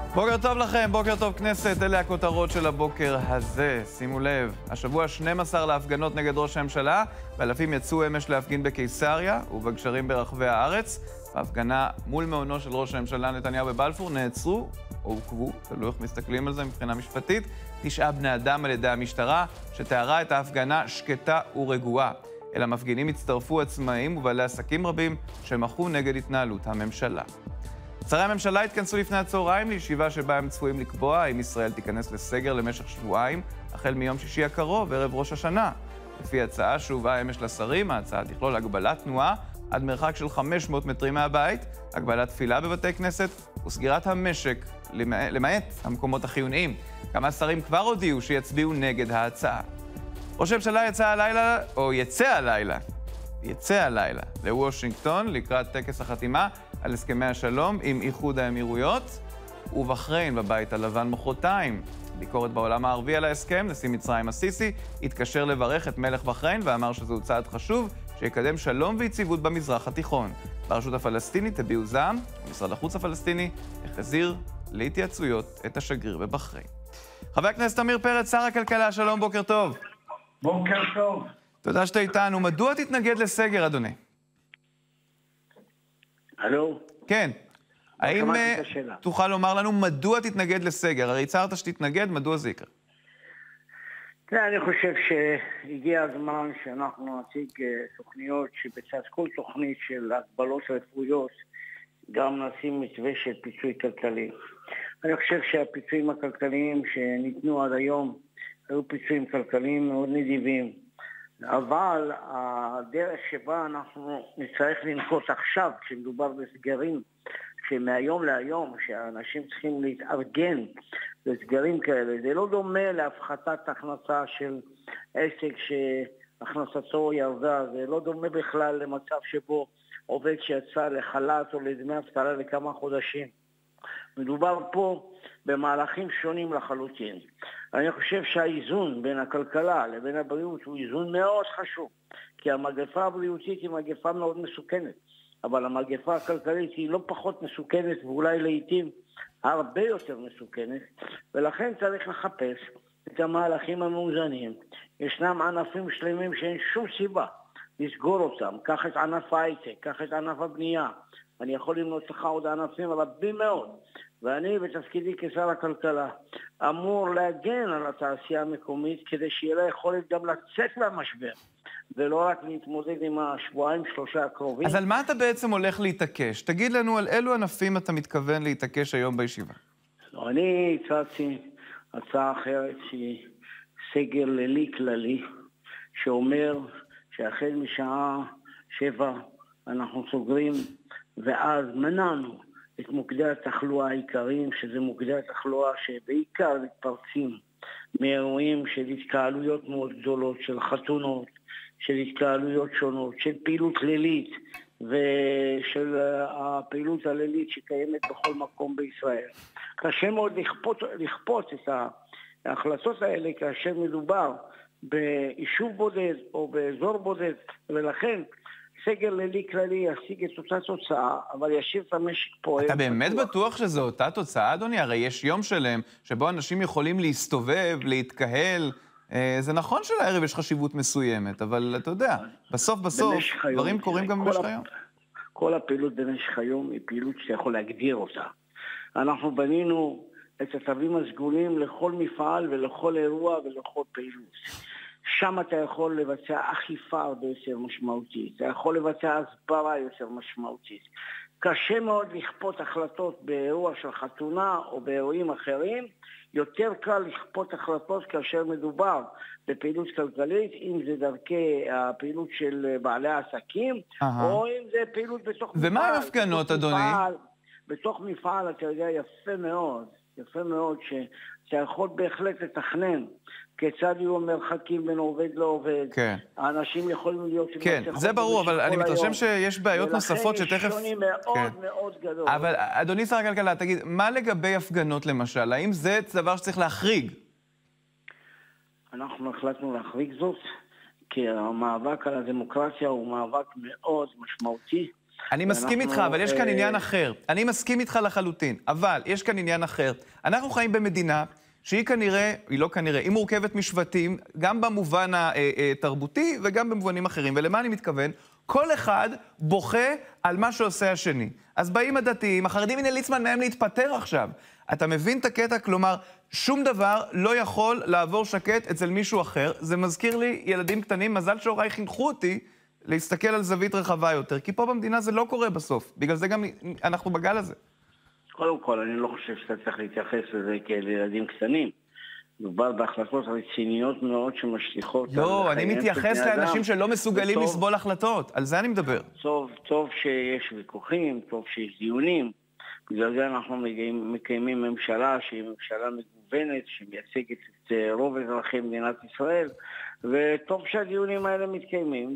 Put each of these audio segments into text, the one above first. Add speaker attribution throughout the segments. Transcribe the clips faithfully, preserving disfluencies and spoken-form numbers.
Speaker 1: בוקר טוב לכם, בוקר טוב כנסת, אלה הכותרות של הבוקר הזה. שימו לב, השבוע שנים עשר להפגנות נגד ראש הממשלה, ואלפים יצאו אמש להפגין בקיסריה ובגשרים ברחבי הארץ. בהפגנה מול מעונו של ראש הממשלה נתניהו בבלפור נעצרו או עוכבו, תלוי איך מסתכלים על זה מבחינה משפטית, תשעה בני אדם על ידי המשטרה, שתיארה את ההפגנה שקטה ורגועה. אל המפגינים הצטרפו עצמאים ובעלי עסקים רבים שמחו נגד התנהלות הממשלה. שרי הממשלה התכנסו לפני הצהריים לישיבה שבה הם צפויים לקבוע האם ישראל תיכנס לסגר למשך שבועיים, החל מיום שישי הקרוב, ערב ראש השנה. לפי הצעה שהובאה אמש לשרים, ההצעה תכלול הגבלת תנועה עד מרחק של חמש מאות מטרים מהבית, הגבלת תפילה בבתי כנסת וסגירת המשק, למעט המקומות החיוניים. כמה שרים כבר הודיעו שיצביעו נגד ההצעה. ראש הממשלה יצא הלילה, או יצא הלילה, יצא הלילה לוושינגטון לקראת טקס החתימה על הסכמי השלום עם איחוד האמירויות ובחריין בבית הלבן מחרתיים. ביקורת בעולם הערבי על ההסכם, נשיא מצרים הסיסי התקשר לברך את מלך בחריין ואמר שזהו צעד חשוב שיקדם שלום ויציבות במזרח התיכון. ברשות הפלסטינית הביעו זעם, ומשרד החוץ הפלסטיני החזיר להתייעצויות את השגריר בבחריין. חבר הכנסת עמיר פרץ, שר הכלכלה, שלום, בוקר טוב.
Speaker 2: בוקר טוב.
Speaker 1: תודה שאתה איתנו. מדוע תתנגד לסגר, אדוני?
Speaker 2: הלו?
Speaker 1: כן. האם תוכל לומר לנו מדוע תתנגד לסגר? הרי הצהרת שתתנגד, מדוע זה יקרה?
Speaker 2: תראה, אני חושב שהגיע הזמן שאנחנו נציג תוכניות שבצד כל תוכנית של הגבלות רפואיות גם נשים מתווה של פיצוי כלכלי. אני חושב שהפיצויים הכלכליים שניתנו עד היום היו פיצויים כלכליים מאוד נדיבים. אבל הדרך שבה אנחנו נצטרך לנקוט עכשיו, כשמדובר בסגרים, שמהיום להיום, שאנשים צריכים להתארגן לסגרים כאלה, זה לא דומה להפחתת הכנסה של עסק שהכנסתו ירדה, זה לא דומה בכלל למצב שבו עובד שיצא לחל"ת או לדמי אבטלה לכמה חודשים. מדובר פה במהלכים שונים לחלוטין. אני חושב שהאיזון בין הכלכלה לבין הבריאות הוא איזון מאוד חשוב, כי המגפה הבריאותית היא מגפה מאוד מסוכנת, אבל המגפה הכלכלית היא לא פחות מסוכנת ואולי לעתים הרבה יותר מסוכנת, ולכן צריך לחפש את המהלכים המאוזנים. ישנם ענפים שלמים שאין שום סיבה לסגור אותם. קח את ענף ההייטק, קח את ענף הבנייה, אני יכול למנות לך עוד ענפים רבים מאוד, ואני בתפקידי כשר הכלכלה אמור להגן על התעשייה המקומית כדי שיהיה לה יכולת גם לצאת מהמשבר ולא רק להתמודד עם השבועיים שלושה הקרובים.
Speaker 1: אז על מה אתה בעצם הולך להתעקש? תגיד לנו על אילו ענפים אתה מתכוון להתעקש היום בישיבה.
Speaker 2: לא, אני הצעתי הצעה אחרת שהיא סגר לילי כללי, שאומר שהחל משעה שבע אנחנו סוגרים, ואז מנענו את מוקדי התחלואה העיקריים, שזה מוקדי התחלואה שבעיקר מתפרצים מאירועים של התקהלויות מאוד גדולות, של חתונות, של התקהלויות שונות, של פעילות לילית ושל הפעילות הלילית שקיימת בכל מקום בישראל. קשה מאוד לכפות, לכפות את ההחלטות האלה כאשר מדובר ביישוב בודד או באזור בודד, ולכן סגר לילי כללי ישיג את אותה תוצאה, אבל ישאיר את המשק פועל.
Speaker 1: אתה באמת בטוח שזו אותה תוצאה, אדוני? הרי יש יום שלם שבו אנשים יכולים להסתובב, להתקהל. זה נכון שלערב יש חשיבות מסוימת, אבל אתה יודע, בסוף בסוף דברים קורים גם במשך היום.
Speaker 2: כל הפעילות במשך היום היא פעילות שאתה יכול להגדיר אותה. אנחנו בנינו את התווים הסגולים לכל מפעל ולכל אירוע ולכל פעילות. שם אתה יכול לבצע אכיפה הרבה יותר משמעותית, אתה יכול לבצע הסברה יותר משמעותית. קשה מאוד לכפות החלטות באירוע של חתונה או באירועים אחרים, יותר קל לכפות החלטות כאשר מדובר בפעילות כלכלית, אם זה דרכי הפעילות של בעלי העסקים, או אם זה פעילות בתוך מפעל.
Speaker 1: ומה ההפגנות, אדוני?
Speaker 2: בתוך מפעל, אתה יודע, יפה מאוד, יפה מאוד שאתה יכול בהחלט לתכנן כיצד יהיו מרחקים בין עובד לעובד.
Speaker 1: כן.
Speaker 2: האנשים יכולים להיות...
Speaker 1: כן, זה ברור, אבל אני מתרשם שיש בעיות נוספות שתכף...
Speaker 2: ולכן יש שוני מאוד מאוד גדול.
Speaker 1: אבל אדוני שר הכלכלה, תגיד, מה לגבי הפגנות למשל? האם זה דבר שצריך להחריג?
Speaker 2: אנחנו החלטנו להחריג זאת, כי המאבק על הדמוקרטיה הוא מאבק מאוד משמעותי,
Speaker 1: אני מסכים איתך, אבל יש כאן עניין אחר. אני מסכים איתך לחלוטין, אבל יש כאן עניין אחר. אנחנו חיים במדינה שהיא כנראה, היא לא כנראה, היא מורכבת משבטים, גם במובן התרבותי וגם במובנים אחרים. ולמה אני מתכוון? כל אחד בוכה על מה שעושה השני. אז באים הדתיים, החרדים, הנה ליצמן מהם להתפטר עכשיו. אתה מבין את הקטע? כלומר, שום דבר לא יכול לעבור שקט אצל מישהו אחר. זה מזכיר לי ילדים קטנים, מזל שהוריי חינכו אותי להסתכל על זווית רחבה יותר, כי פה במדינה זה לא קורה בסוף. בגלל זה גם אנחנו בגל הזה.
Speaker 2: קודם כל, אני לא חושב שאתה צריך להתייחס לזה כאל ילדים קטנים. מדובר בהחלטות רציניות מאוד שמשליכות...
Speaker 1: לא, אני מתייחס לאנשים שלא מסוגלים לסבול החלטות. על זה אני מדבר.
Speaker 2: טוב, טוב שיש ויכוחים, טוב שיש דיונים. בגלל זה אנחנו מקיימים ממשלה שהיא ממשלה מגוונת, שמייצגת את רוב אזרחי מדינת ישראל, וטוב שהדיונים האלה מתקיימים,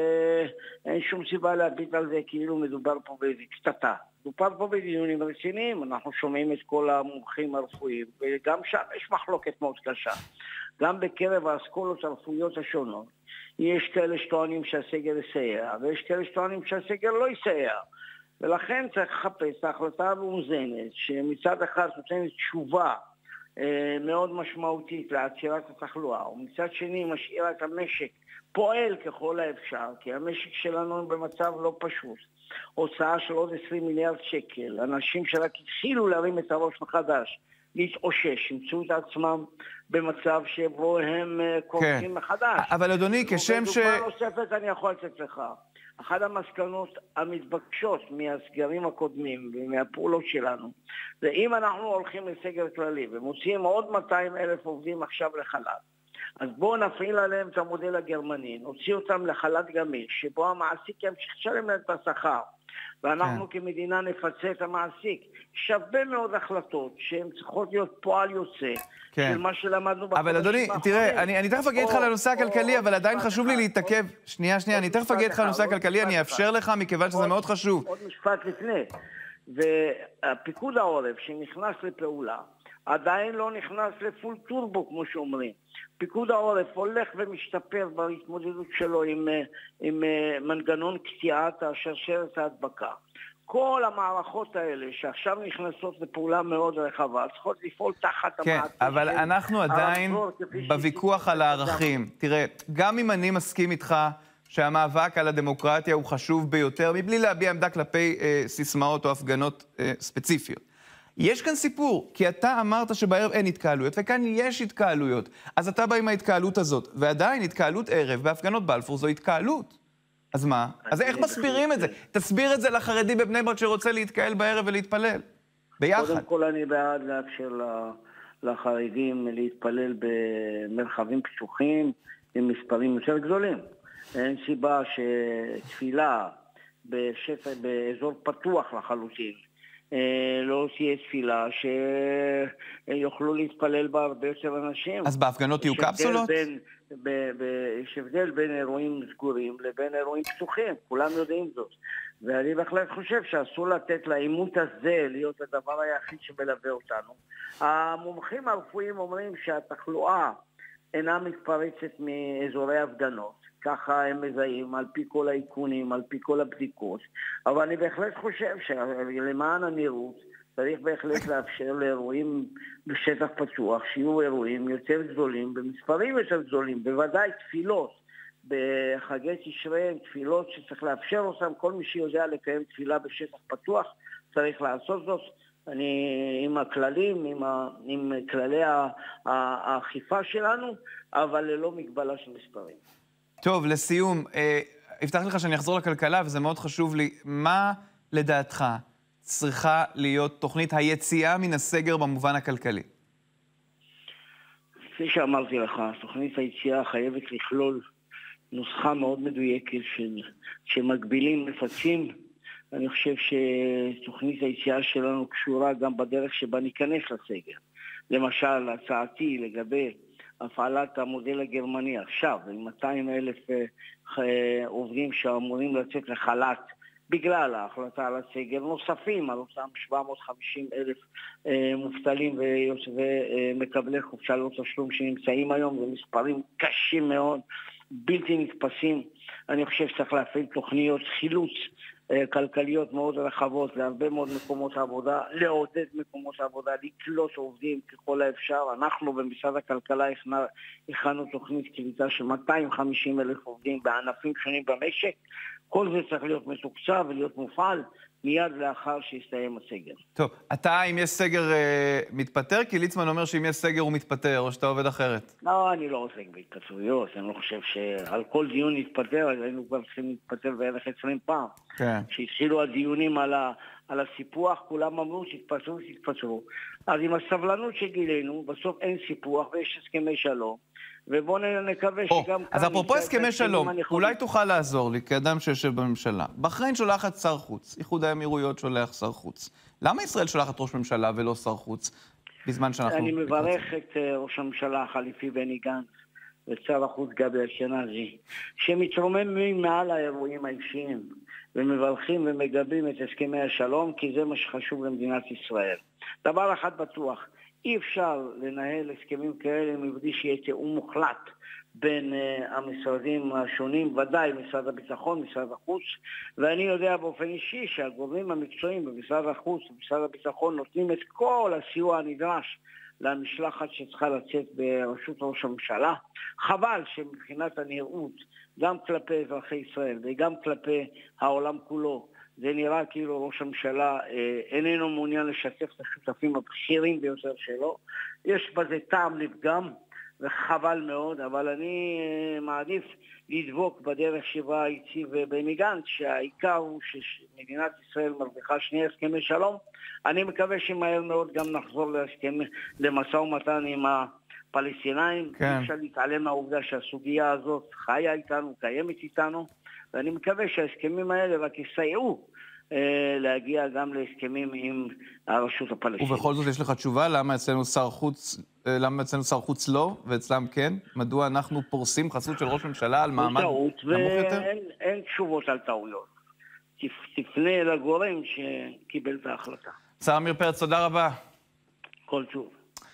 Speaker 2: ואין שום סיבה להביט על זה כאילו מדובר פה באיזו קטטה. מדובר פה בדיונים רציניים, אנחנו שומעים את כל המומחים הרפואיים, וגם שם יש מחלוקת מאוד קשה. גם בקרב האסכולות הרפואיות השונות, יש כאלה שטוענים שהסגר יסייע, ויש כאלה שטוענים שהסגר לא יסייע. ולכן צריך לחפש את ההחלטה המאוזנת, שמצד אחד נותנת תשובה אה, מאוד משמעותית לעצירת התחלואה, ומצד שני משאירה את המשק פועל ככל האפשר, כי המשק שלנו במצב לא פשוט. הוצאה של עוד עשרים מיליארד שקל, אנשים שרק התחילו להרים את הראש מחדש, להתאושש, ימצאו את עצמם במצב שבו הם קוראים כן. מחדש.
Speaker 1: אבל אדוני, כשם ש...
Speaker 2: דוגמה נוספת אני יכול לצאת לך. אחת המסקנות המתבקשות מהסגרים הקודמים ומהפעולות שלנו, זה אם אנחנו הולכים לסגר כללי ומוציאים עוד מאתיים אלף עובדים עכשיו לחל"ת, אז בואו נפעיל עליהם את המודל הגרמני, נוציא אותם לחל"ת גמיש, שבו המעסיק ימשיך לשלם להם את השכר, ואנחנו כן. כמדינה נפצה את המעסיק. שווה מאוד החלטות שהן צריכות להיות פועל יוצא, כן. של מה שלמדנו בחודשים.
Speaker 1: אבל אדוני, תראה, אני, אני תכף אגיד לך לנושא הכלכלי, אבל עדיין חשוב לי להתעכב. שנייה, שנייה, אני תכף אגיד לך לנושא הכלכלי, אני אאפשר לך מכיוון שזה מאוד חשוב.
Speaker 2: עוד משפט לפני. והפיקוד העורף שנכנס לפעולה, עדיין לא נכנס לפול טורבו, כמו שאומרים. פיקוד העורף הולך ומשתפר בהתמודדות שלו עם, עם מנגנון קטיעת השרשרת ההדבקה. כל המערכות האלה שעכשיו נכנסות לפעולה מאוד רחבה, צריכות לפעול תחת
Speaker 1: כן,
Speaker 2: המערכות.
Speaker 1: כן, אבל אנחנו עדיין בוויכוח על הערכים. תראה, גם אם אני מסכים איתך שהמאבק על הדמוקרטיה הוא חשוב ביותר, מבלי להביע עמדה כלפי אה, סיסמאות או הפגנות אה, ספציפיות. יש כאן סיפור, כי אתה אמרת שבערב אין התקהלויות, וכאן יש התקהלויות. אז אתה בא עם ההתקהלות הזאת, ועדיין התקהלות ערב בהפגנות בלפור זו התקהלות. אז מה? אז איך מסבירים את זה? תסביר את זה לחרדי בבני ברק שרוצה להתקהל בערב ולהתפלל. ביחד.
Speaker 2: קודם כל אני בעד לאפשר לחרדים להתפלל במרחבים פתוחים עם מספרים יותר גדולים. אין סיבה שתפילה בשפע, באזור פתוח לחלוטין לא תהיה תפילה שיוכלו להתפלל בה הרבה יותר אנשים.
Speaker 1: אז בהפגנות יהיו קפסולות?
Speaker 2: יש הבדל בין אירועים סגורים לבין אירועים פתוחים, כולם יודעים זאת. ואני בהחלט חושב שאסור לתת לעימות הזה להיות הדבר היחיד שמלווה אותנו. המומחים הרפואיים אומרים שהתחלואה אינה מתפרצת מאזורי הפגנות. ככה הם מזהים על פי כל העיקונים, על פי כל הבדיקות. אבל אני בהחלט חושב שלמען הנראות צריך בהחלט לאפשר לאירועים בשטח פתוח, שיהיו אירועים יותר גדולים, במספרים יותר גדולים, בוודאי תפילות. בחגי תשרי הם תפילות שצריך לאפשר אותם, כל מי שיודע לקיים תפילה בשטח פתוח צריך לעשות זאת. אני עם הכללים, עם, ה, עם כללי האכיפה שלנו, אבל ללא מגבלה של מספרים.
Speaker 1: טוב, לסיום, אה, הבטחתי לך שאני אחזור לכלכלה, וזה מאוד חשוב לי. מה לדעתך צריכה להיות תוכנית היציאה מן הסגר במובן הכלכלי?
Speaker 2: כפי שאמרתי לך, תוכנית היציאה חייבת לכלול נוסחה מאוד מדויקת של, שמגבילים מפצים. אני חושב שתוכנית היציאה שלנו קשורה גם בדרך שבה ניכנס לסגר. למשל, הצעתי לגבי הפעלת המודל הגרמני עכשיו, עם מאתיים אלף עובדים שאמורים לצאת לחל"ת בגלל ההחלטה על הסגר, נוספים על אותם שבע מאות וחמישים אלף מובטלים ומקבלי חופשה לא תשלום שנמצאים היום, זה מספרים קשים מאוד, בלתי נתפסים. אני חושב שצריך להפעיל תוכניות חילוץ כלכליות מאוד רחבות להרבה מאוד מקומות עבודה, לעודד מקומות עבודה, לקלוט עובדים ככל האפשר. אנחנו במשרד הכלכלה הכנו תוכנית קליטה של מאתיים וחמישים אלף עובדים בענפים שונים במשק. כל זה צריך להיות מתוקצב ולהיות מופעל מיד לאחר שיסתיים הסגר.
Speaker 1: טוב, אתה אם יש סגר מתפטר? כי ליצמן אומר שאם יש סגר הוא מתפטר, או שאתה עובד אחרת.
Speaker 2: לא, אני לא עוסק בהתפטרויות. אני לא חושב שעל כל דיון להתפטר, אז היינו כבר צריכים להתפטר בערך עשרים פעם.
Speaker 1: כן.
Speaker 2: שהתחילו הדיונים על, ה, על הסיפוח, כולם אמרו שהתפטרו, שהתפטרו. אז עם הסבלנות שגילינו, בסוף אין סיפוח ויש הסכמי שלום. ובואו נקווה שגם...
Speaker 1: אז אפרופו הסכמי שלום, אולי תוכל לעזור לי כאדם שיושב בממשלה. בחריין שולחת שר חוץ, איחוד האמירויות שולח שר חוץ. למה ישראל שולחת ראש ממשלה ולא שר חוץ בזמן שאנחנו...
Speaker 2: אני מברך את ראש הממשלה החליפי בני גנץ ושר החוץ גבי אשכנזי, שמתרוממים מעל האירועים האישיים ומברכים ומגבים את הסכמי השלום, כי זה מה שחשוב למדינת ישראל. דבר אחד בטוח, אי אפשר לנהל הסכמים כאלה מבלי שיהיה תיאום מוחלט בין uh, המשרדים השונים, ודאי משרד הביטחון, משרד החוץ, ואני יודע באופן אישי שהגורמים המקצועיים במשרד החוץ ובמשרד הביטחון נותנים את כל הסיוע הנדרש למשלחת שצריכה לצאת ברשות ראש הממשלה. חבל שמבחינת הנראות, גם כלפי אזרחי ישראל וגם כלפי העולם כולו, זה נראה כאילו ראש הממשלה אה, איננו מעוניין לשתף את השותפים הבכירים ביותר שלו. יש בזה טעם לפגם וחבל מאוד, אבל אני אה, מעדיף לדבוק בדרך שבה הציב בני גנץ, שהעיקר הוא שמדינת ישראל מרוויחה שני הסכמי שלום. אני מקווה שמהר מאוד גם נחזור להסכם, למשא ומתן עם הפלסטינאים.
Speaker 1: כן.
Speaker 2: אפשר להתעלם מהעובדה שהסוגיה הזאת חיה איתנו, קיימת איתנו, ואני מקווה שההסכמים האלה רק יסייעו אה, להגיע גם להסכמים עם הרשות הפלסטינית.
Speaker 1: ובכל זאת יש לך תשובה למה אצלנו שר חוץ, למה אצלנו שר חוץ לא ואצלם כן? מדוע אנחנו פורסים חסות של ראש ממשלה על מעמד נמוך יותר?
Speaker 2: ואין אין תשובות על טעויות. תפנה לגורם שקיבל את ההחלטה.
Speaker 1: שר עמיר פרץ, תודה רבה.
Speaker 2: כל טוב.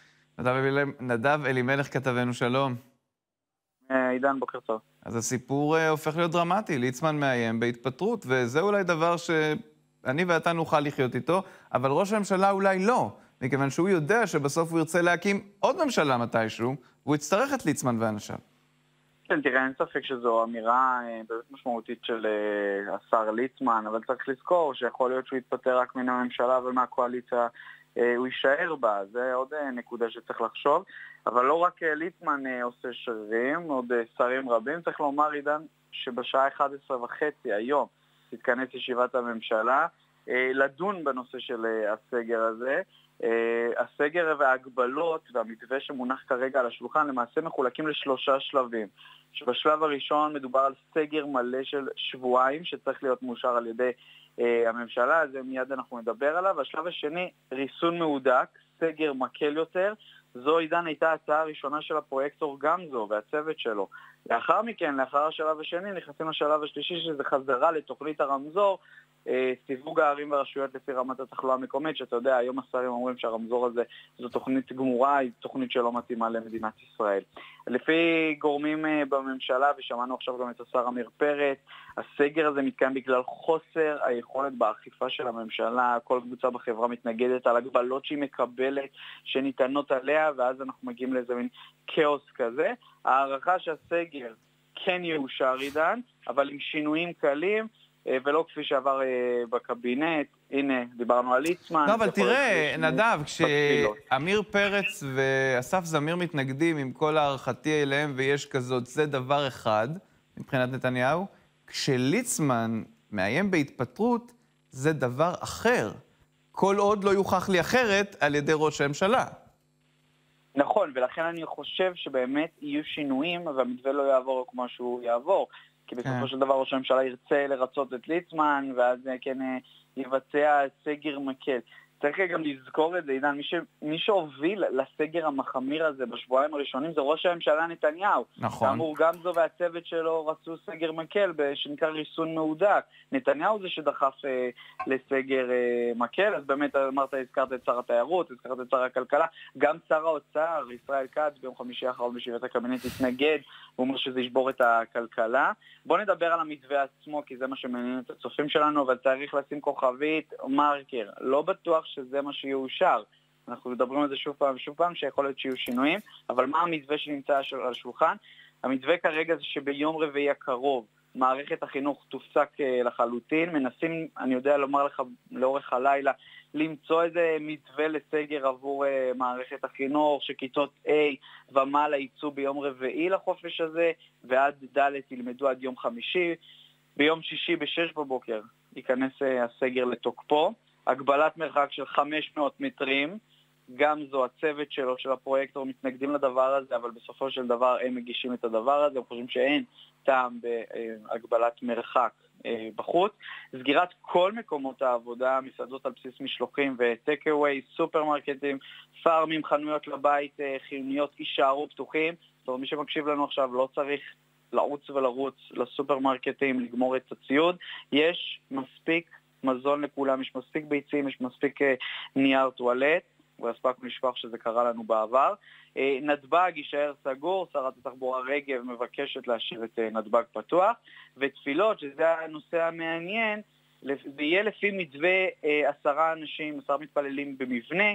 Speaker 1: נדב אלימלך כתבנו, שלום.
Speaker 3: עידן, בוקר טוב.
Speaker 1: אז הסיפור uh, הופך להיות דרמטי, ליצמן מאיים בהתפטרות, וזה אולי דבר שאני ואתה נוכל לחיות איתו, אבל ראש הממשלה אולי לא, מכיוון שהוא יודע שבסוף הוא ירצה להקים עוד ממשלה מתישהו, והוא יצטרך את ליצמן ואנשיו.
Speaker 3: כן, תראה, אין ספק שזו אמירה באמת משמעותית של uh, השר ליצמן, אבל צריך לזכור שיכול להיות שהוא יתפטר רק מן הממשלה ומהקואליציה, uh, הוא יישאר בה, זה עוד uh, נקודה שצריך לחשוב. אבל לא רק ליצמן עושה שרירים, עוד שרים רבים. צריך לומר, עידן, שבשעה אחת עשרה וחצי היום תתכנס ישיבת הממשלה לדון בנושא של הסגר הזה. הסגר וההגבלות והמתווה שמונח כרגע על השולחן למעשה מחולקים לשלושה שלבים. שבשלב הראשון מדובר על סגר מלא של שבועיים שצריך להיות מאושר על ידי הממשלה, זה מיד אנחנו נדבר עליו. השלב השני, ריסון מהודק, סגר מקל יותר. זו עידן הייתה הצעה הראשונה של הפרויקטור גמזו והצוות שלו. לאחר מכן, לאחר השלב השני, נכנסים לשלב השלישי שזה חזרה לתוכנית הרמזור, סיווג הערים והרשויות לפי רמת התחלואה המקומית, שאתה יודע, היום השרים אומרים שהרמזור הזה זו תוכנית גמורה, היא תוכנית שלא מתאימה למדינת ישראל. לפי גורמים בממשלה, ושמענו עכשיו גם את השר עמיר פרץ, הסגר הזה מתקיים בגלל חוסר היכולת באכיפה של הממשלה, כל קבוצה בחברה מתנגדת על הגבלות שהיא מקבלת, שניתנות עליה, ואז אנחנו מגיעים לאיזה מין כאוס כזה. הערכה שהסגר כן יאושר עידן, אבל עם שינויים קלים, ולא כפי שעבר בקבינט. הנה, דיברנו על ליצמן.
Speaker 1: לא, אבל תראה, נדב, כשאמיר פרץ ואסף זמיר מתנגדים עם כל הערכתי אליהם ויש כזאת, זה דבר אחד, מבחינת נתניהו. כשליצמן מאיים בהתפטרות, זה דבר אחר. כל עוד לא יוכח לי אחרת על ידי ראש הממשלה.
Speaker 3: נכון, ולכן אני חושב שבאמת יהיו שינויים, והמתווה לא יעבור כמו שהוא יעבור. כי בסופו של דבר ראש הממשלה ירצה לרצות את ליצמן, ואז כן יבצע סגר מקל. צריך גם לזכור את זה, עידן, מי, ש... מי שהוביל לסגר המחמיר הזה בשבועיים הראשונים זה ראש הממשלה נתניהו.
Speaker 1: נכון.
Speaker 3: כאמור, גם זו והצוות שלו רצו סגר מקל, שנקרא ריסון מהודק. נתניהו זה שדחף אה, לסגר אה, מקל, אז באמת אמרת, הזכרת את שר התיירות, הזכרת את שר הכלכלה, גם שר האוצר, ישראל כץ, ביום חמישי האחרון בישיבת הקבינט התנגד, הוא אומר שזה ישבור את הכלכלה. בואו נדבר על המתווה עצמו, כי זה מה שמעניין את הצופים שלנו, אבל צריך לשים כוכבית מרקר. לא בטוח שזה מה שיאושר. אנחנו מדברים על זה שוב פעם ושוב פעם, שיכול להיות שיהיו שינויים, אבל מה המתווה שנמצא על השולחן? המתווה כרגע זה שביום רביעי הקרוב, מערכת החינוך תופסק לחלוטין, מנסים, אני יודע לומר לך לאורך הלילה, למצוא איזה מתווה לסגר עבור uh, מערכת החינוך, שכיתות A ומעלה ייצאו ביום רביעי לחופש הזה, ועד ד' ילמדו עד יום חמישי. ביום שישי בשש בבוקר ייכנס uh, הסגר לתוקפו. הגבלת מרחק של חמש מאות מטרים, גם זו הצוות שלו, של הפרויקטור, מתנגדים לדבר הזה, אבל בסופו של דבר הם מגישים את הדבר הזה, הם חושבים שאין טעם בהגבלת מרחק בחוץ. סגירת כל מקומות העבודה, מסעדות על בסיס משלוחים וטק-אווי, סופרמרקטים, פארמים, חנויות לבית, חיוניות, יישארו פתוחים. זאת אומרת, מי שמקשיב לנו עכשיו לא צריך לעוץ ולרוץ לסופרמרקטים, לגמור את הציוד. יש מספיק מזון לכולם, יש מספיק ביצים, יש מספיק נייר טואלט. והספקנו לשכוח שזה קרה לנו בעבר. נתב"ג יישאר סגור, שרת התחבורה רגב מבקשת להשאיר את נתב"ג פתוח, ותפילות, שזה הנושא המעניין, זה יהיה לפי מתווה עשרה אנשים, עשרה מתפללים במבנה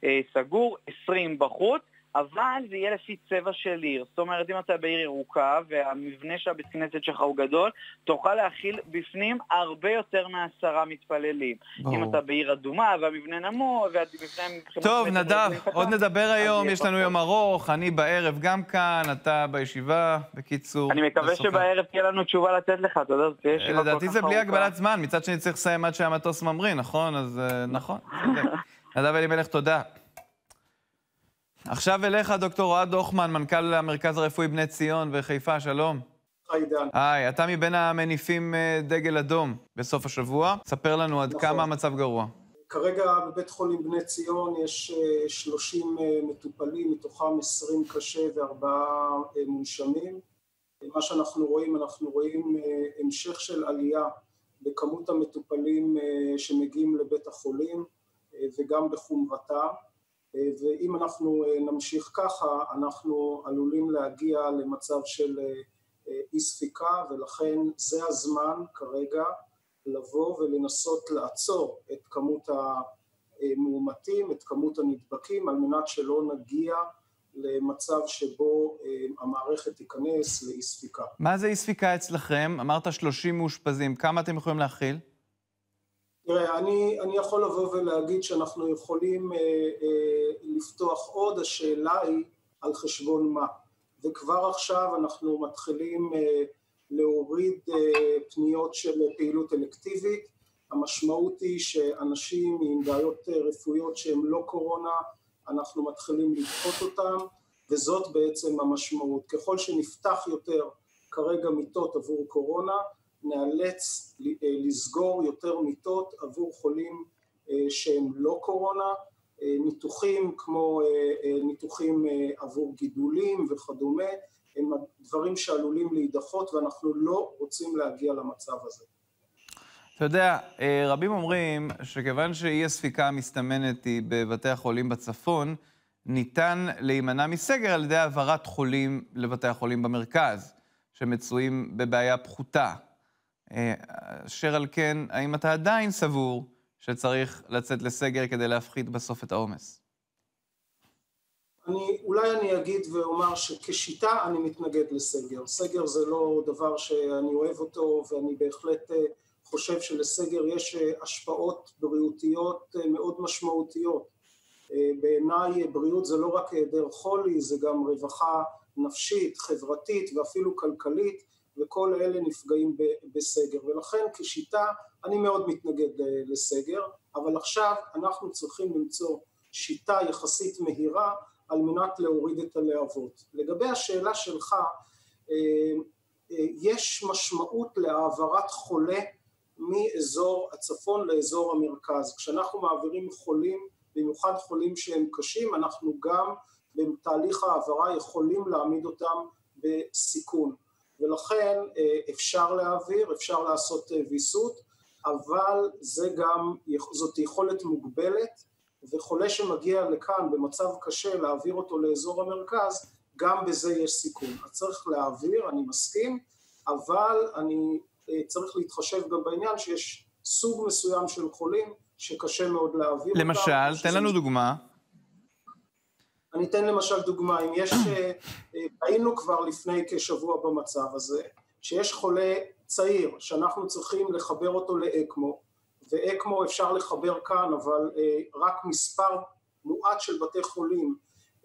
Speaker 3: סגור, עשרים בחוץ, אבל זה יהיה לפי צבע של עיר. זאת אומרת, אם אתה בעיר ירוקה, והמבנה של הבית כנסת שלך הוא גדול, תוכל להכיל בפנים הרבה יותר מעשרה מתפללים. ברור. אם אתה בעיר אדומה, והמבנה נמוך, והמבנה...
Speaker 1: טוב, נדב, עוד נדבר היום, יש לנו יום ארוך, אני בערב גם כאן, אתה בישיבה, בקיצור.
Speaker 3: אני מקווה שבערב תהיה לנו תשובה לתת לך, אתה יודע, תהיה ישיבה כל כך
Speaker 1: לדעתי זה בלי הגבלת זמן, מצד שני צריך לסיים עד שהמטוס ממריא, נכון? אז נכון. נדב אלימלך, תודה. עכשיו אליך, דוקטור אוהד הוכמן, מנכ"ל המרכז הרפואי בני ציון וחיפה, שלום.
Speaker 4: היי דן.
Speaker 1: היי, אתה מבין המניפים דגל אדום בסוף השבוע. ספר לנו עד כמה המצב גרוע.
Speaker 4: כרגע בבית חולים בני ציון יש שלושים מטופלים, מתוכם עשרים קשה וארבעה מונשמים. מה שאנחנו רואים, אנחנו רואים המשך של עלייה בכמות המטופלים שמגיעים לבית החולים וגם בחומרתם. ואם אנחנו נמשיך ככה, אנחנו עלולים להגיע למצב של אי ספיקה, ולכן זה הזמן כרגע לבוא ולנסות לעצור את כמות המאומתים, את כמות הנדבקים, על מנת שלא נגיע למצב שבו המערכת תיכנס לאי ספיקה.
Speaker 1: מה זה אי ספיקה אצלכם? אמרת שלושים מאושפזים, כמה אתם יכולים להכיל?
Speaker 4: תראה, אני, אני יכול לבוא ולהגיד שאנחנו יכולים אה, אה, לפתוח עוד, השאלה היא על חשבון מה. וכבר עכשיו אנחנו מתחילים אה, להוריד אה, פניות של פעילות אלקטיבית. המשמעות היא שאנשים עם בעיות רפואיות שהם לא קורונה, אנחנו מתחילים לדחות אותם, וזאת בעצם המשמעות. ככל שנפתח יותר כרגע מיטות עבור קורונה, נאלץ לסגור יותר מיטות עבור חולים שהם לא קורונה, ניתוחים כמו ניתוחים עבור גידולים וכדומה, הם דברים שעלולים להידחות ואנחנו לא רוצים להגיע למצב הזה.
Speaker 1: אתה יודע, רבים אומרים שכיוון שאי הספיקה המסתמנת היא בבתי החולים בצפון, ניתן להימנע מסגר על ידי העברת חולים לבתי החולים במרכז, שמצויים בבעיה פחותה. אשר על כן, האם אתה עדיין סבור שצריך לצאת לסגר כדי להפחית בסוף את העומס?
Speaker 4: אני, אולי אני אגיד ואומר שכשיטה אני מתנגד לסגר. סגר זה לא דבר שאני אוהב אותו, ואני בהחלט חושב שלסגר יש השפעות בריאותיות מאוד משמעותיות. בעיניי בריאות זה לא רק היעדר חולי, זה גם רווחה נפשית, חברתית ואפילו כלכלית, וכל אלה נפגעים בסגר, ולכן כשיטה אני מאוד מתנגד לסגר, אבל עכשיו אנחנו צריכים למצוא שיטה יחסית מהירה על מנת להוריד את הלהבות. לגבי השאלה שלך, יש משמעות להעברת חולה מאזור הצפון לאזור המרכז. כשאנחנו מעבירים חולים, במיוחד חולים שהם קשים, אנחנו גם בתהליך העברה יכולים להעמיד אותם בסיכון. ולכן אפשר להעביר, אפשר לעשות ויסות, אבל זה גם, זאת יכולת מוגבלת, וחולה שמגיע לכאן במצב קשה להעביר אותו לאזור המרכז, גם בזה יש סיכון. אז צריך להעביר, אני מסכים, אבל אני צריך להתחשב גם בעניין שיש סוג מסוים של חולים שקשה מאוד להעביר אותם.
Speaker 1: למשל, תן לנו דוגמה.
Speaker 4: אני אתן למשל דוגמה, אם יש, היינו כבר לפני כשבוע במצב הזה, שיש חולה צעיר שאנחנו צריכים לחבר אותו לאקמו, ואקמו אפשר לחבר כאן, אבל רק מספר מועט של בתי חולים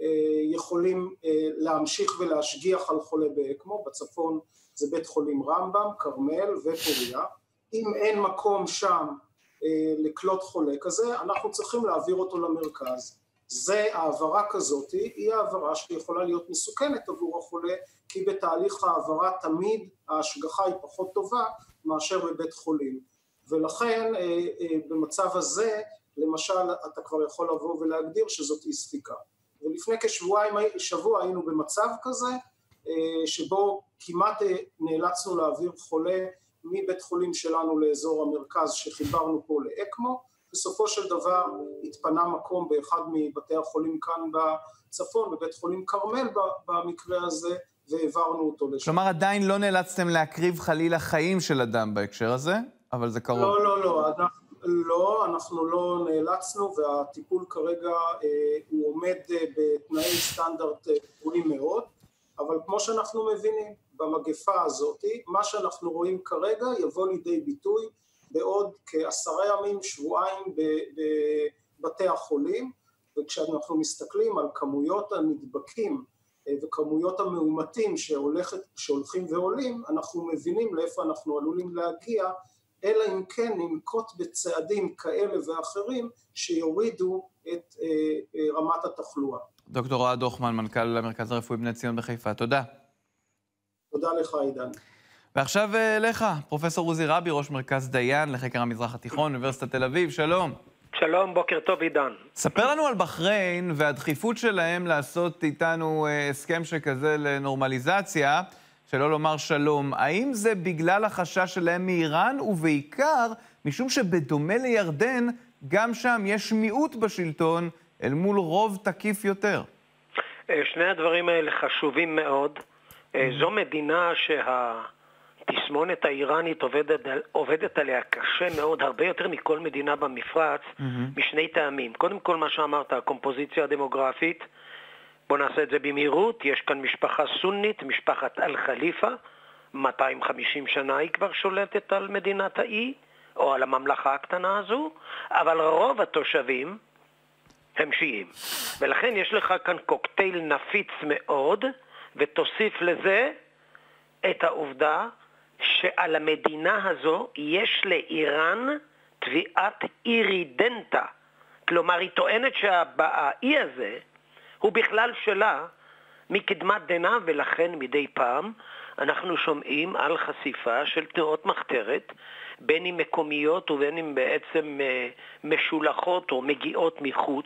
Speaker 4: יכולים להמשיך ולהשגיח על חולה באקמו, בצפון זה בית חולים רמב"ם, כרמל ופוריה. אם אין מקום שם לקלוט חולה כזה, אנחנו צריכים להעביר אותו למרכז. זה העברה כזאת, היא העברה שיכולה להיות מסוכנת עבור החולה, כי בתהליך העברה תמיד ההשגחה היא פחות טובה מאשר בבית חולים. ולכן במצב הזה, למשל, אתה כבר יכול לבוא ולהגדיר שזאת אי ספיקה. ולפני כשבועיים, שבוע היינו במצב כזה, שבו כמעט נאלצנו להעביר חולה מבית חולים שלנו לאזור המרכז שחיברנו פה לאקמו, בסופו של דבר התפנה מקום באחד מבתי החולים כאן בצפון, בבית חולים כרמל במקרה הזה, והעברנו אותו לשם.
Speaker 1: כלומר, עדיין לא נאלצתם להקריב חלילה חיים של אדם בהקשר הזה, אבל זה קרוב.
Speaker 4: לא, לא, לא, אנחנו, לא, אנחנו לא נאלצנו, והטיפול כרגע אה, הוא עומד אה, בתנאי סטנדרט אה, גבוהים מאוד, אבל כמו שאנחנו מבינים, במגפה הזאת, מה שאנחנו רואים כרגע יבוא לידי ביטוי בעוד כעשרה ימים, שבועיים בבתי החולים, וכשאנחנו מסתכלים על כמויות הנדבקים וכמויות המאומתים שהולכת, שהולכים ועולים, אנחנו מבינים לאיפה אנחנו עלולים להגיע, אלא אם כן ננקוט בצעדים כאלה ואחרים שיורידו את רמת התחלואה.
Speaker 1: דוקטור אוהד הוכמן, מנכ"ל המרכז הרפואי בני ציון בחיפה, תודה.
Speaker 4: תודה לך, עידן.
Speaker 1: ועכשיו לך, פרופסור עוזי רבי, ראש מרכז דיין לחקר המזרח התיכון, אוניברסיטת תל אביב, שלום.
Speaker 5: שלום, בוקר טוב עידן.
Speaker 1: ספר לנו על בחריין והדחיפות שלהם לעשות איתנו הסכם שכזה לנורמליזציה, שלא לומר שלום. האם זה בגלל החשש שלהם מאיראן, ובעיקר משום שבדומה לירדן, גם שם יש מיעוט בשלטון אל מול רוב תקיף יותר?
Speaker 5: שני הדברים האלה חשובים מאוד. זו מדינה שה... התסמונת האיראנית עובדת, עובדת עליה קשה מאוד, הרבה יותר מכל מדינה במפרץ, mm-hmm. משני טעמים. קודם כל מה שאמרת, הקומפוזיציה הדמוגרפית, בוא נעשה את זה במהירות, יש כאן משפחה סונית, משפחת אל-חליפה, מאתיים וחמישים שנה היא כבר שולטת על מדינת האי, או על הממלכה הקטנה הזו, אבל רוב התושבים הם שיעים. ולכן יש לך כאן קוקטייל נפיץ מאוד, ותוסיף לזה את העובדה, שעל המדינה הזו יש לאיראן תביעת אירידנטה. כלומר, היא טוענת שהאי הזה הוא בכלל שלה מקדמת דנא, ולכן מדי פעם אנחנו שומעים על חשיפה של תנועות מחתרת, בין אם מקומיות ובין אם בעצם משולחות או מגיעות מחוץ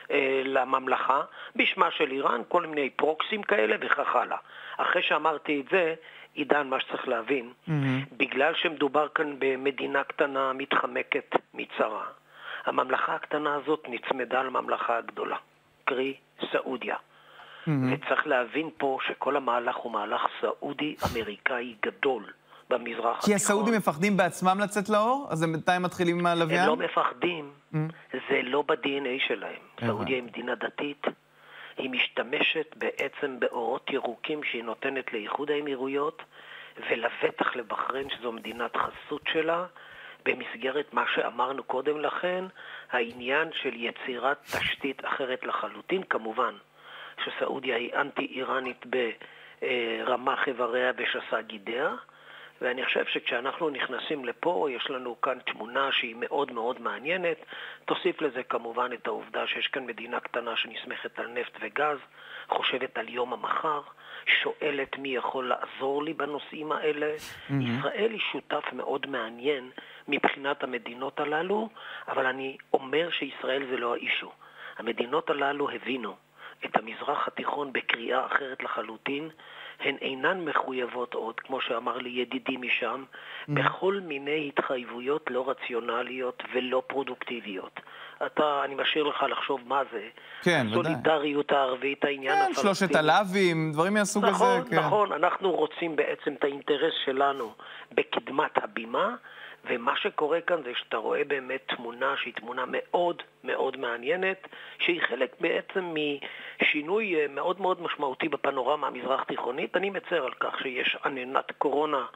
Speaker 5: לממלכה, בשמה של איראן, כל מיני פרוקסים כאלה וכך הלאה. אחרי שאמרתי את זה, עידן, מה שצריך להבין, mm-hmm. בגלל שמדובר כאן במדינה קטנה מתחמקת מצרה, הממלכה הקטנה הזאת נצמדה לממלכה הגדולה, קרי סעודיה. Mm-hmm. וצריך להבין פה שכל המהלך הוא מהלך סעודי-אמריקאי גדול במזרח התיכון.
Speaker 1: כי הסעודים מפחדים בעצמם לצאת לאור? אז הם בינתיים מתחילים עם הלוויין?
Speaker 5: הם לא מפחדים, mm-hmm. זה לא ב-די אן איי שלהם. Mm-hmm. סעודיה היא מדינה דתית, היא משתמשת בעצם באורות ירוקים שהיא נותנת לאיחוד האמירויות, ולבטח לבחריין שזו מדינת חסות שלה, במסגרת מה שאמרנו קודם לכן, העניין של יצירת תשתית אחרת לחלוטין. כמובן שסעודיה היא אנטי-איראנית ברמה חבריה ושסה גידיה, ואני חושב שכשאנחנו נכנסים לפה, יש לנו כאן תמונה שהיא מאוד מאוד מעניינת. תוסיף לזה כמובן את העובדה שיש כאן מדינה קטנה שנסמכת על נפט וגז, חושבת על יום המחר, שואלת מי יכול לעזור לי בנושאים האלה. Mm-hmm. ישראל היא שותף מאוד מעניין מבחינת המדינות הללו, אבל אני אומר שישראל זה לא האישו. המדינות הללו הבינו את המזרח התיכון בקריאה אחרת לחלוטין, הן אינן מחויבות עוד, כמו שאמר לי ידידי משם, mm. בכל מיני התחייבויות לא רציונליות ולא פרודוקטיביות. אתה, אני משאיר לך לחשוב מה זה.
Speaker 1: כן, ודאי.
Speaker 5: סולידריות הערבית, העניין
Speaker 1: כן,
Speaker 5: הפלסטיני.
Speaker 1: שלושת הלאווים, דברים מהסוג
Speaker 5: נכון,
Speaker 1: הזה. כן.
Speaker 5: נכון, אנחנו רוצים בעצם את האינטרס שלנו בקדמת הבימה, ומה שקורה כאן זה שאתה רואה באמת תמונה שהיא תמונה מאוד מאוד מעניינת, שהיא חלק בעצם משינוי מאוד מאוד משמעותי בפנורמה המזרח תיכונית. אני מצר על כך שיש עננת קורונה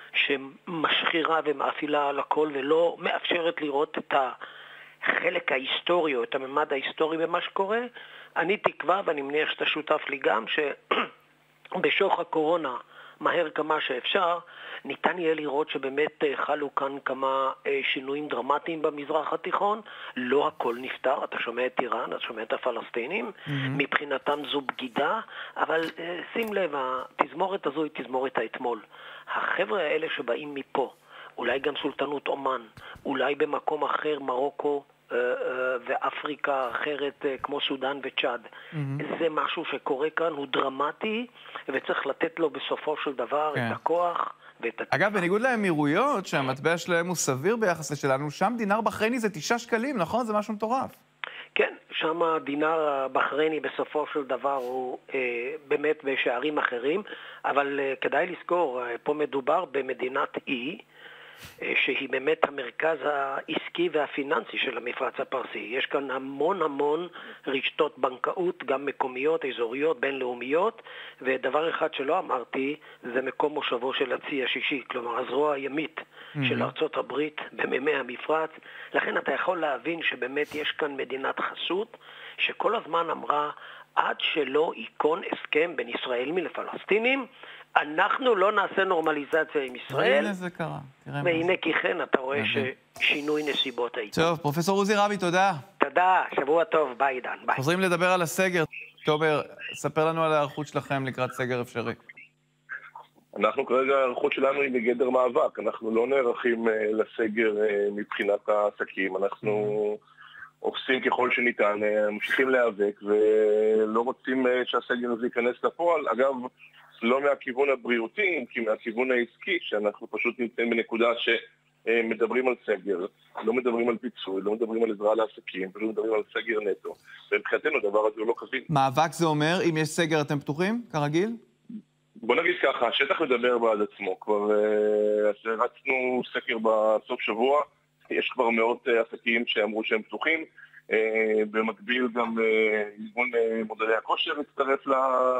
Speaker 5: שמשחירה ומאפילה על הכל ולא מאפשרת לראות את החלק ההיסטורי או את הממד ההיסטורי במה שקורה. אני תקווה, ואני מניח שאתה שותף לי גם, שבשוך הקורונה מהר כמה שאפשר, ניתן יהיה לראות שבאמת חלו כאן כמה שינויים דרמטיים במזרח התיכון. לא הכל נפטר, אתה שומע את איראן, אתה שומע את הפלסטינים, mm-hmm. מבחינתם זו בגידה, אבל שים לב, התזמורת הזו היא תזמורת האתמול. החבר'ה האלה שבאים מפה, אולי גם סולטנות אומן, אולי במקום אחר מרוקו, ואפריקה אחרת כמו סודן וצ'אד. Mm-hmm. זה משהו שקורה כאן, הוא דרמטי, וצריך לתת לו בסופו של דבר כן. את הכוח ואת התקווה.
Speaker 1: אגב, בניגוד לאמירויות, שהמטבע שלהם הוא סביר ביחס לשלנו, שם דינר בחרייני זה תשעה שקלים, נכון? זה משהו מטורף.
Speaker 5: כן, שם הדינר הבחרייני בסופו של דבר הוא אה, באמת בשערים אחרים, אבל אה, כדאי לזכור, אה, פה מדובר במדינת אי, שהיא באמת המרכז העסקי והפיננסי של המפרץ הפרסי. יש כאן המון המון רשתות בנקאות, גם מקומיות, אזוריות, בינלאומיות, ודבר אחד שלא אמרתי, זה מקום מושבו של הצי השישי, כלומר הזרוע הימית mm-hmm. של ארצות הברית במימי המפרץ. לכן אתה יכול להבין שבאמת יש כאן מדינת חסות, שכל הזמן אמרה, עד שלא ייכון הסכם בין ישראלים לפלסטינים, אנחנו לא נעשה נורמליזציה עם ישראל.
Speaker 1: והנה זה קרה.
Speaker 5: והנה כי כן, אתה רואה ששינוי נסיבות הייתה.
Speaker 1: טוב, פרופסור עוזי רבי, תודה.
Speaker 5: תודה, שבוע טוב, ביי עידן, ביי.
Speaker 1: חוזרים לדבר על הסגר. תומר, ספר לנו על ההיערכות שלכם לקראת סגר אפשרי.
Speaker 6: אנחנו כרגע, ההיערכות שלנו היא בגדר מאבק. אנחנו לא נערכים לסגר מבחינת העסקים. אנחנו עושים ככל שניתן, ממשיכים להיאבק, ולא רוצים שהסגר הזה ייכנס לפועל. אגב, לא מהכיוון הבריאותי, כי מהכיוון העסקי, שאנחנו פשוט נמצאים בנקודה שמדברים על סגר, לא מדברים על פיצוי, לא מדברים על עזרה לעסקים, לא מדברים על סגר נטו. ומבחינתנו הדבר הזה הוא לא קביל.
Speaker 1: מאבק זה אומר, אם יש סגר אתם פתוחים, כרגיל?
Speaker 6: בוא נגיד ככה, השטח מדבר בעד עצמו. כבר רצנו סקר בסוף שבוע, יש כבר מאות עסקים שאמרו שהם פתוחים, במקביל גם ארגון מודלי הכושר מצטרף ל...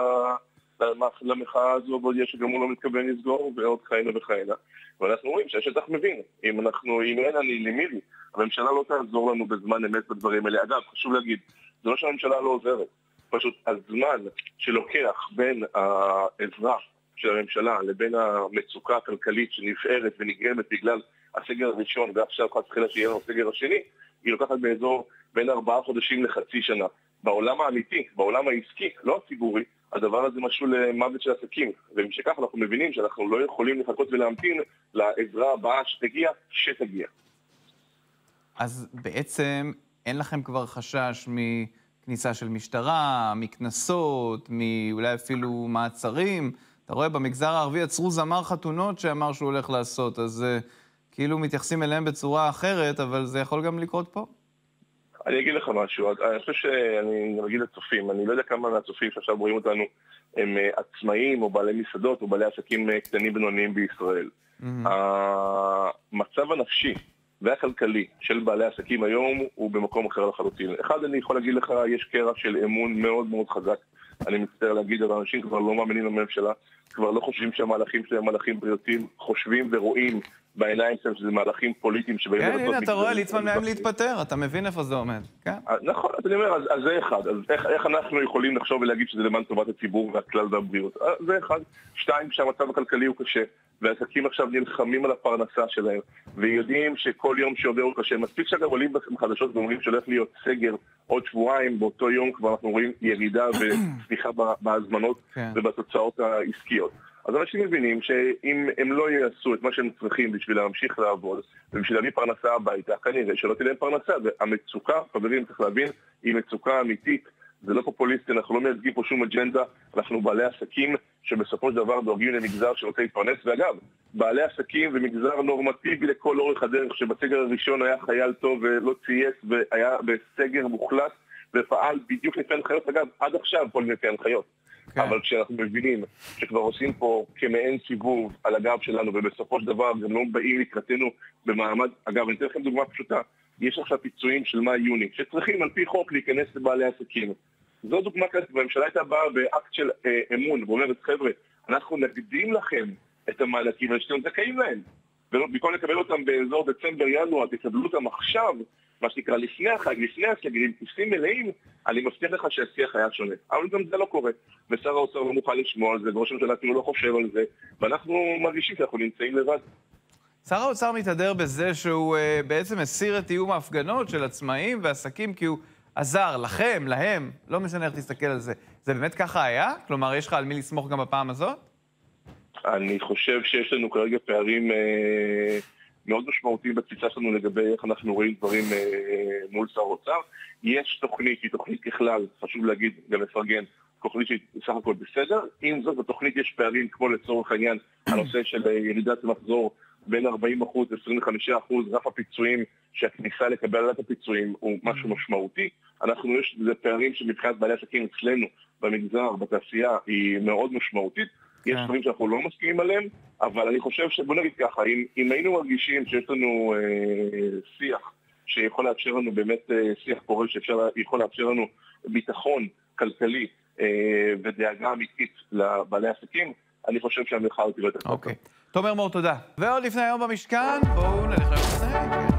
Speaker 6: למחאה הזו, ועוד יש שגם הוא לא מתכוון לסגור, ועוד כהנה וכהנה. ואנחנו רואים שהשטח מבין. אם אנחנו, אם אין אני למילי, הממשלה לא תעזור לנו בזמן אמת בדברים האלה. אגב, חשוב להגיד, זה לא שהממשלה לא עוזרת. פשוט הזמן שלוקח בין העזרה של הממשלה לבין המצוקה הכלכלית שנפערת ונגרמת בגלל הסגר הראשון, ועכשיו חד תחילה שיהיה לנו הסגר השני, היא לוקחת באזור בין ארבעה חודשים לחצי שנה. בעולם האמיתי, בעולם העסקי, לא הציבורי, הדבר הזה משהו למוות של עסקים, ומשכך אנחנו מבינים שאנחנו לא יכולים לחכות ולהמתין לעזרה הבאה שתגיע, שתגיע.
Speaker 1: אז בעצם אין לכם כבר חשש מכניסה של משטרה, מכנסות, מאולי אפילו מעצרים? אתה רואה, במגזר הערבי יצרו זמר חתונות שאמר שהוא הולך לעשות, אז כאילו מתייחסים אליהם בצורה אחרת, אבל זה יכול גם לקרות פה?
Speaker 6: אני אגיד לך משהו, אני חושב שאני אגיד לצופים, אני לא יודע כמה מהצופים שעכשיו רואים אותנו הם עצמאים או בעלי מסעדות או בעלי עסקים קטנים בינוניים בישראל. Mm-hmm. המצב הנפשי והכלכלי של בעלי עסקים היום הוא במקום אחר לחלוטין. אחד, אני יכול להגיד לך, יש קרע של אמון מאוד מאוד חזק. אני מצטער להגיד, אבל אנשים כבר לא מאמינים לממשלה, כבר לא חושבים שהמהלכים שלהם מהלכים בריאותיים, חושבים ורואים בעיניים שלהם שזה מהלכים פוליטיים שבאים...
Speaker 1: כן, הנה, אתה רואה, ליצמן מהם להתפטר, אתה מבין איפה זה עומד, כן?
Speaker 6: נכון, אני אומר, אז זה אחד. אז איך אנחנו יכולים לחשוב ולהגיד שזה למען טובת הציבור והכלל והבריאות? זה אחד. שתיים, שהמצב הכלכלי הוא קשה, והעסקים עכשיו נלחמים על הפרנסה שלהם, ויודעים שכל יום שעובר הוא קשה. מספיק שאגב עולים בחדשות ואומרים שהולך להיות סגר עוד שבועיים, באותו יום כבר אנחנו רואים ירידה וצמיחה בהזמנות ובתוצאות העסקיות. אז אנשים מבינים שאם הם לא יעשו את מה שהם צריכים בשביל להמשיך לעבוד ובשביל להביא פרנסה הביתה, כנראה שלא תהיה להם פרנסה. והמצוקה, חברים, צריך להבין, היא מצוקה אמיתית. זה לא פופוליסטי, אנחנו לא מייצגים פה שום אג'נדה, אנחנו בעלי עסקים שבסופו של דבר דואגים למגזר שרוצה להתפרנס. ואגב, בעלי עסקים ומגזר נורמטיבי לכל אורך הדרך, שבסגר הראשון היה חייל טוב ולא צייץ והיה בסגר מוחלט ופעל בדיוק לפי הנחיות, אגב, עד עכשיו פועלים לפי הנחיות. Okay. אבל כשאנחנו מבינים שכבר עושים פה כמעין סיבוב על הגב שלנו, ובסופו של דבר גם לא באים לקראתנו במעמד, אגב, אני אתן לכם דוגמה פשוטה, יש עכשיו פיצויים של מאי-יוני, שצריכים על פי חוק להיכנס לבעלי עסקים. זו דוגמה כזאת, והממשלה הייתה באה באקט של אה, אמון, ואומרת, חבר'ה, אנחנו נקדים לכם את המענקים, אבל שאתם זכאים להם. ובמקום לקבל אותם באזור דצמבר-ינואר, תקבלו אותם עכשיו, מה שנקרא לפני החג, לפני הסגר, עם כיסים מלאים, אני מבטיח לך שהשיח היה שונה. אבל גם זה לא קורה. ושר האוצר לא מוכן לשמוע על זה, וראש הממשלה אפילו לא חושב על זה, ואנחנו מרגישים שאנחנו נמצאים לבד.
Speaker 1: שר האוצר מתהדר בזה שהוא uh, בעצם הסיר את איום ההפגנות של עצמאים ועסקים, כי הוא עזר לכם, להם, לא משנה איך תסתכל על זה. זה באמת ככה היה? כלומר, יש לך על מי לסמוך גם בפעם הזאת?
Speaker 6: אני חושב שיש לנו כרגע פערים אה, מאוד משמעותיים בתפיסה שלנו לגבי איך אנחנו רואים דברים אה, מול שר האוצר. יש תוכנית, היא תוכנית ככלל, חשוב להגיד, גם לפרגן, תוכנית שהיא סך הכל בסדר. עם זאת, בתוכנית יש פערים, כמו לצורך העניין, הנושא של ירידת המחזור בין ארבעים אחוז ל-עשרים וחמישה אחוז, רף הפיצויים, שהכניסה לקבלת הפיצויים הוא משהו משמעותי. אנחנו, יש זה פערים שמבחינת בעלי עסקים אצלנו, במגזר, בתעשייה, היא מאוד משמעותית. יש דברים שאנחנו לא מסכימים עליהם, אבל אני חושב שבוא נגיד ככה, אם, אם היינו מרגישים שיש לנו אה, שיח שיכול לאפשר לנו באמת אה, שיח פורה, שיכול לאפשר לנו ביטחון כלכלי אה, ודאגה אמיתית לבעלי עסקים, אני חושב שהמלאכה אותי לא יותר.
Speaker 1: אוקיי. תומר מור, תודה. ועוד לפני היום במשכן, בואו נלך לפני.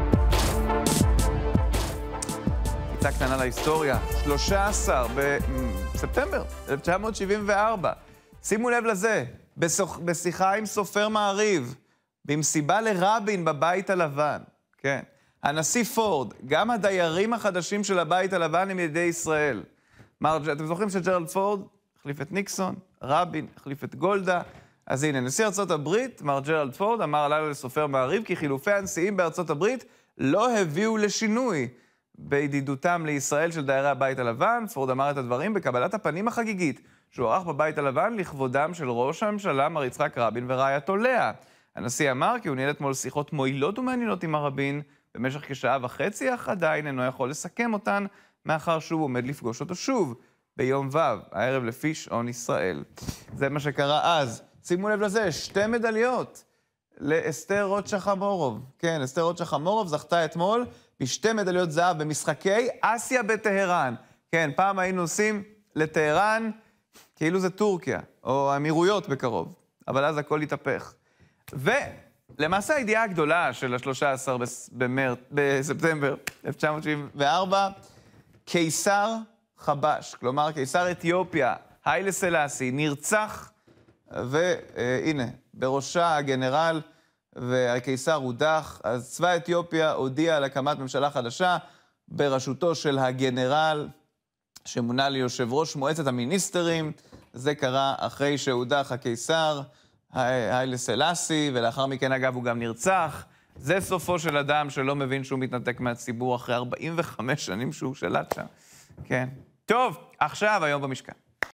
Speaker 1: קיצה קטנה להיסטוריה, שלושה עשר בספטמבר אלף תשע מאות שבעים וארבע. שימו לב לזה, בשיחה עם סופר מעריב, במסיבה לרבין בבית הלבן, כן. הנשיא פורד, גם הדיירים החדשים של הבית הלבן הם ידי ישראל. אתם זוכרים שג'רלד פורד החליף את ניקסון, רבין החליף את גולדה, אז הנה, נשיא ארצות הברית, מר ג'רלד פורד, אמר הלילה לסופר מעריב, כי חילופי הנשיאים בארצות הברית לא הביאו לשינוי בידידותם לישראל של דיירי הבית הלבן. פורד אמר את הדברים בקבלת הפנים החגיגית שהוא ערך בבית הלבן לכבודם של ראש הממשלה מר יצחק רבין ורעייתו לאה. הנשיא אמר כי הוא ניהל אתמול שיחות מועילות ומעניינות עם הרבין במשך כשעה וחצי, אך עדיין אינו יכול לסכם אותן, מאחר שהוא עומד לפגוש אותו שוב ביום ו', הערב לפי שעון ישראל. זה מה שקרה אז. שימו לב לזה, שתי מדליות לאסתר רוטשה חמורוב. כן, אסתר רוטשה חמורוב זכתה אתמול בשתי מדליות זהב במשחקי אסיה בטהרן. כן, פעם היינו עושים לטהרן כאילו זה טורקיה, או האמירויות בקרוב, אבל אז הכל התהפך. ולמעשה הידיעה הגדולה של ה-שלושה עשר בספטמבר אלף תשע מאות שבעים וארבע, קיסר חבש, כלומר קיסר אתיופיה, היילה סלאסי, נרצח, והנה, בראשה הגנרל והקיסר הודח. אז צבא אתיופיה הודיע על הקמת ממשלה חדשה בראשותו של הגנרל שמונה ליושב ראש מועצת המיניסטרים. זה קרה אחרי שהודח הקיסר היילה סלאסי, ולאחר מכן אגב הוא גם נרצח. זה סופו של אדם שלא מבין שהוא מתנתק מהציבור אחרי ארבעים וחמש שנים שהוא שלט שם. כן. טוב, עכשיו היום במשכן.